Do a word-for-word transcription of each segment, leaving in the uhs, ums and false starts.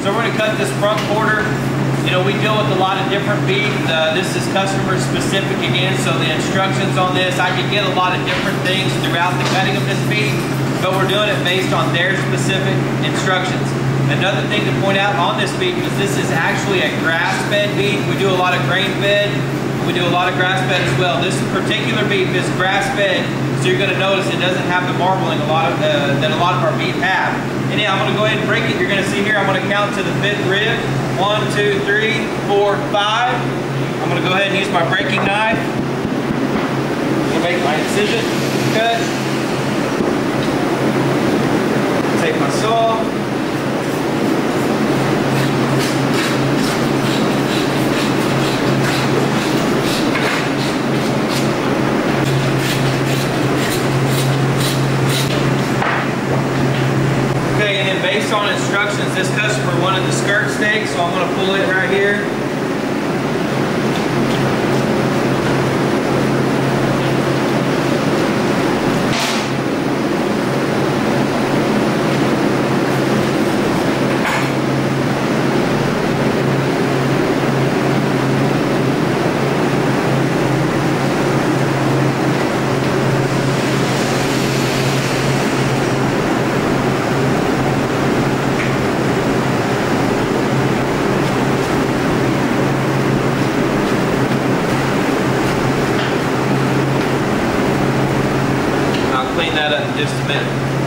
So we're gonna cut this front quarter. You know, we deal with a lot of different beef. Uh, this is customer specific again, so the instructions on this, I could get a lot of different things throughout the cutting of this beef, but we're doing it based on their specific instructions. Another thing to point out on this beef is this is actually a grass-fed beef. We do a lot of grain-fed. We do a lot of grass-fed as well. This particular beef is grass-fed, so you're gonna notice it doesn't have the marbling a lot of, uh, that a lot of our beef have. And yeah, I'm gonna go ahead and break it. You're gonna see here, I'm gonna count to the fifth rib. One, two, three, four, five. I'm gonna go ahead and use my breaking knife. I'm gonna make my incision cut. Take my saw. Based on instructions, this customer wanted the skirt steak, so I'm going to pull it right here. Just a minute.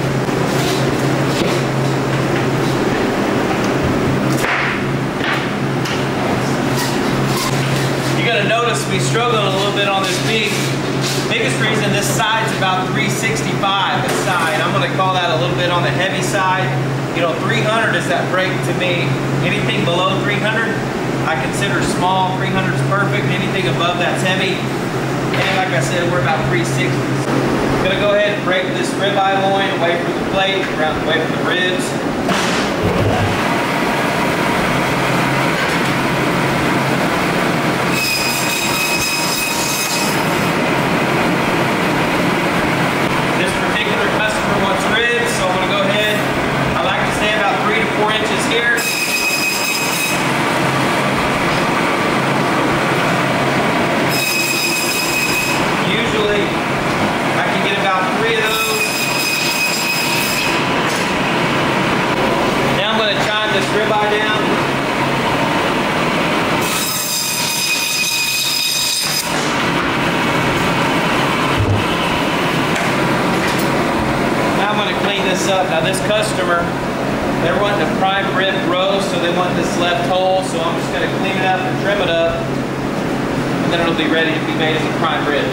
You're going to notice me struggling a little bit on this beef. Biggest reason, this side's about three sixty-five this side. I'm going to call that a little bit on the heavy side. You know, three hundred is that break to me. Anything below three hundred, I consider small. three hundred is perfect. Anything above that's heavy. And like I said, we're about three sixty. I'm gonna go ahead and break this ribeye loin away from the plate, around away from the ribs. This particular customer wants ribs, so I'm gonna go ahead. I like to stay about three to four inches here. Usually, I can get about three of those. Now I'm going to chime this ribeye down. Now I'm going to clean this up. Now this customer, they're wanting a prime rib roast, so they want this left whole, so I'm just going to clean it up and trim it up, and then it'll be ready to be made as a prime rib.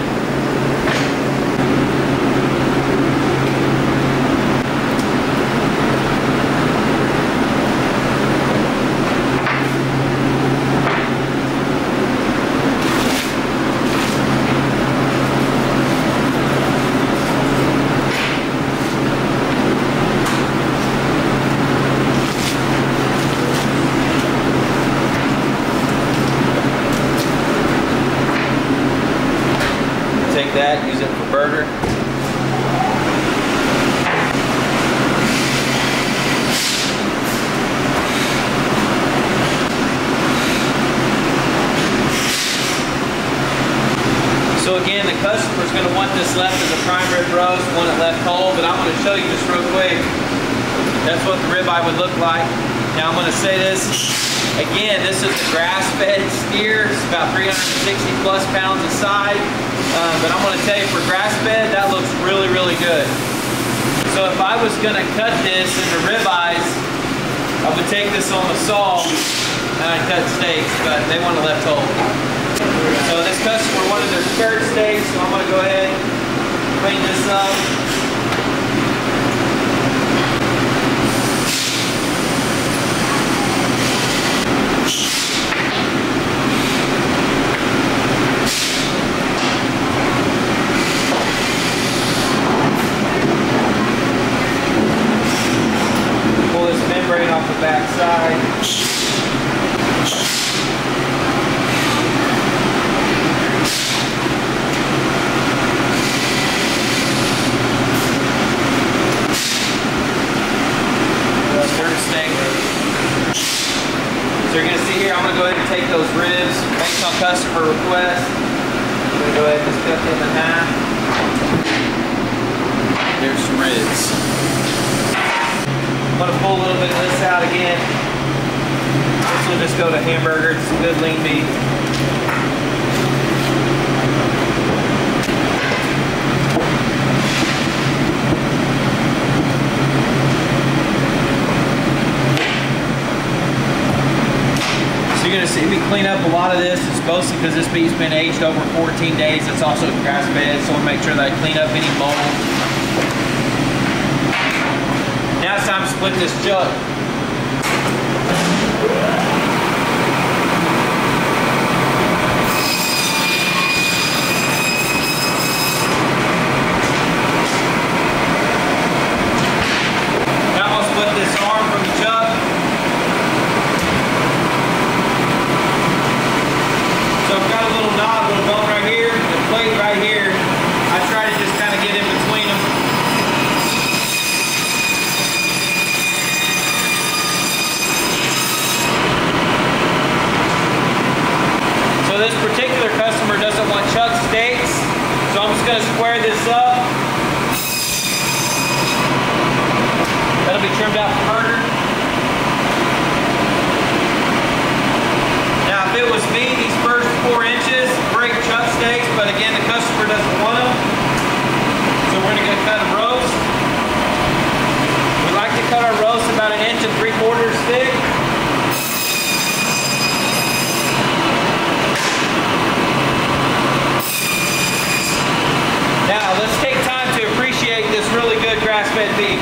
That, use it for burger. So again, the customer's going to want this left as a prime rib roast, want it left whole, but I'm going to show you just real quick. That's what the ribeye would look like. Now I'm going to say this. Again, this is a grass-fed steer. It's about three hundred sixty plus pounds a side. Uh, but I'm going to tell you, for grass-fed, that looks really, really good. So if I was going to cut this into ribeyes, I would take this on the saw and I'd cut steaks, but they want it left whole. So this customer wanted their skirt steak, so I'm going to go ahead and clean this up. Off the back side. Skirt steak. here, I'm gonna go ahead and take those ribs based on customer request. I'm gonna go ahead and just cut them in half. There's some ribs. I'm gonna pull a little bit of this out again. This will just go to hamburger. It's some good lean meat. So you're gonna see me clean up a lot of this. It's mostly because this beef's been aged over fourteen days. It's also grass fed, so I want to make sure that I clean up any mold. Now it's time to split this chuck. Now I'm gonna split this arm from the chuck. So I've got a little knob, a little bone right here, the plate right here. I try to just kind of get in between them. So this particular customer doesn't want chuck steaks, so I'm just going to square this up. That'll be trimmed out for burger. Now if it was me, these first four inches, great chuck steaks, but again the customer doesn't want them. So we're going to cut a roast. We like to cut our roast about an inch and three quarters thick. Now, let's take time to appreciate this really good grass-fed beef.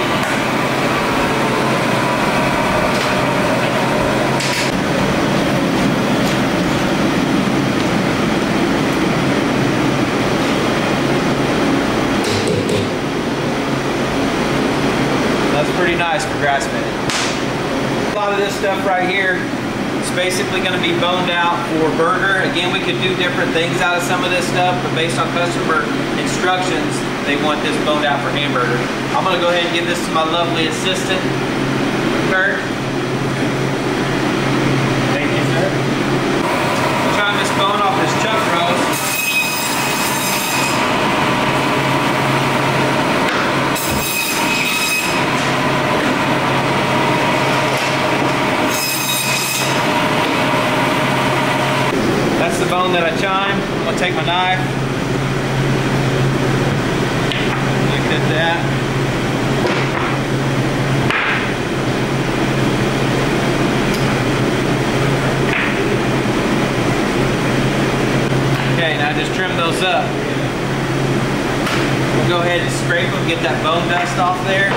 That's pretty nice for grass-fed. A lot of this stuff right here is basically going to be boned out for burger. Again, we could do different things out of some of this stuff, but based on customer instructions, they want this boned out for hamburger. I'm going to go ahead and give this to my lovely assistant, Kurt. Thank you, sir. I'm trying this bone off this chuck roast. That's the bone that I chimed. I'm going to take my knife. Look at that. Okay, now just trim those up. We'll go ahead and scrape them, get that bone dust off there.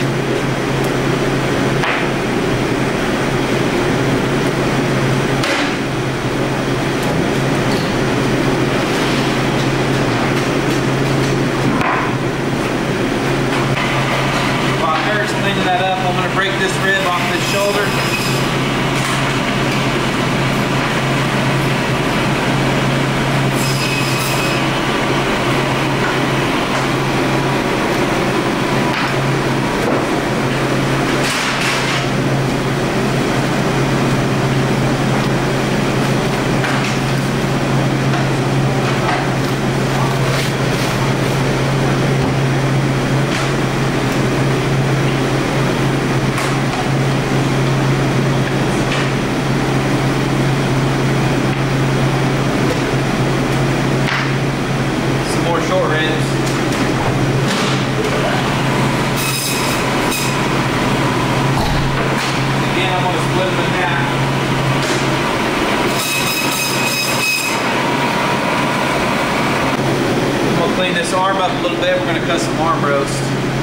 Cleaning that up, I'm going to break this rib off this shoulder. Clean this arm up a little bit. We're going to cut some arm roast.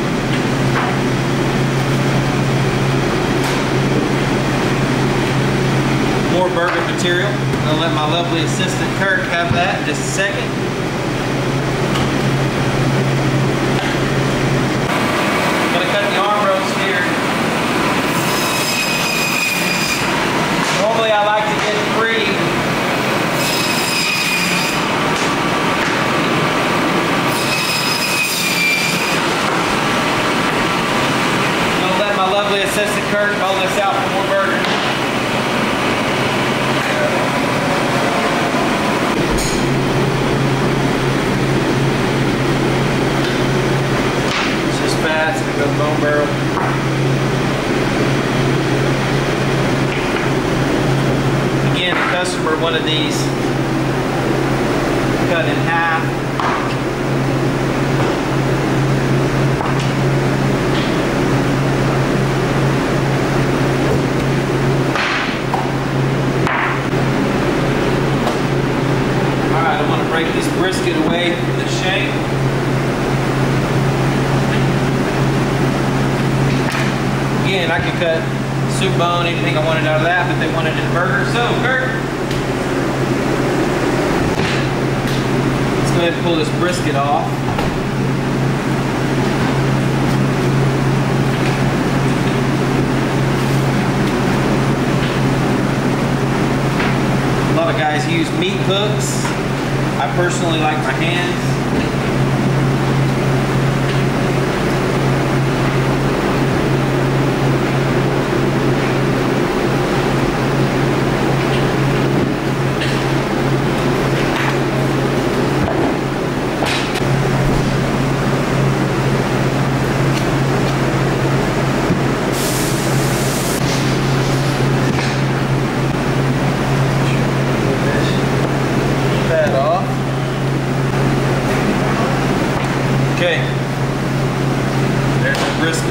More burger material. I'm going to let my lovely assistant Kirk have that in just a second. I'm going to cut the arm roast here. Normally I like to get three. My lovely assistant Kurt hold this out for more burger. one of these, cut in half. All right, I'm gonna break this brisket away from the shank. Again, I could cut soup bone, anything I wanted out of that, but they wanted it in a burger. So, Kurt, let's go ahead and pull this brisket off. A lot of guys use meat hooks. I personally like my hands. Okay, there's the brisket.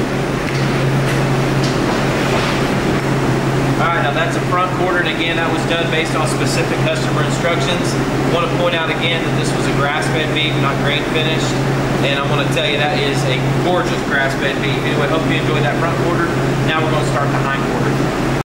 All right, now that's a front quarter, and again, that was done based on specific customer instructions. I want to point out again that this was a grass-fed beef, not grain finished, and I want to tell you that is a gorgeous grass-fed beef. Anyway, hope you enjoyed that front quarter. Now we're going to start the hind quarter.